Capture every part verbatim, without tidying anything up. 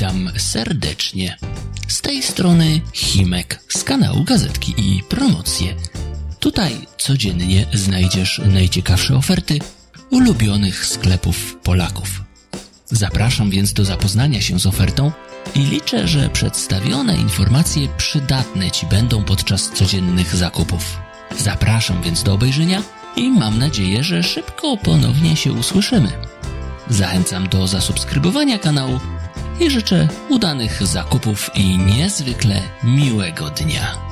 Witam serdecznie. Z tej strony 𝐋𝐈𝐃 z kanału Gazetki i Promocje. Tutaj codziennie znajdziesz najciekawsze oferty ulubionych sklepów Polaków. Zapraszam więc do zapoznania się z ofertą i liczę, że przedstawione informacje przydatne Ci będą podczas codziennych zakupów. Zapraszam więc do obejrzenia i mam nadzieję, że szybko ponownie się usłyszymy. Zachęcam do zasubskrybowania kanału i życzę udanych zakupów i niezwykle miłego dnia.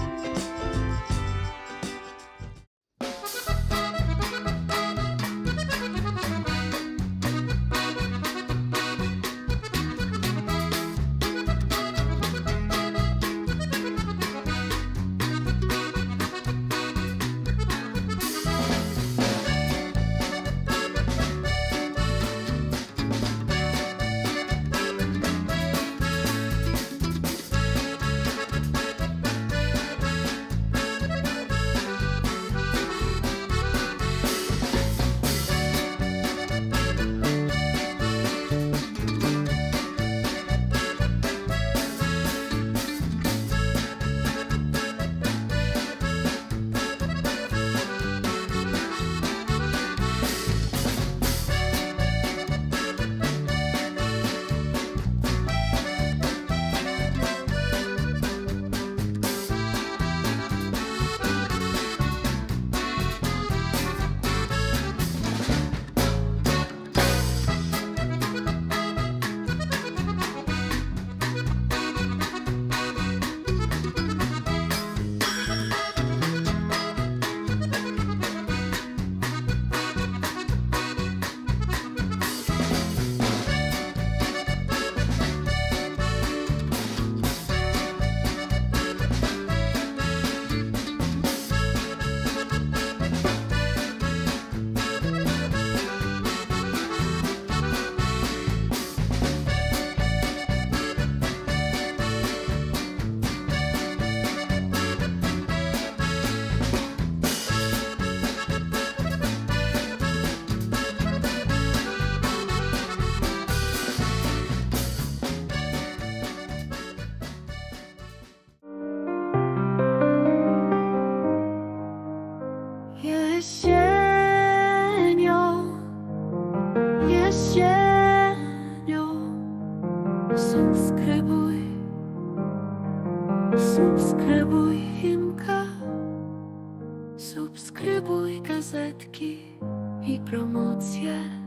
Subskrybuj, subskrybuj 𝐋𝐈𝐃, subskrybuj gazetki i promocje.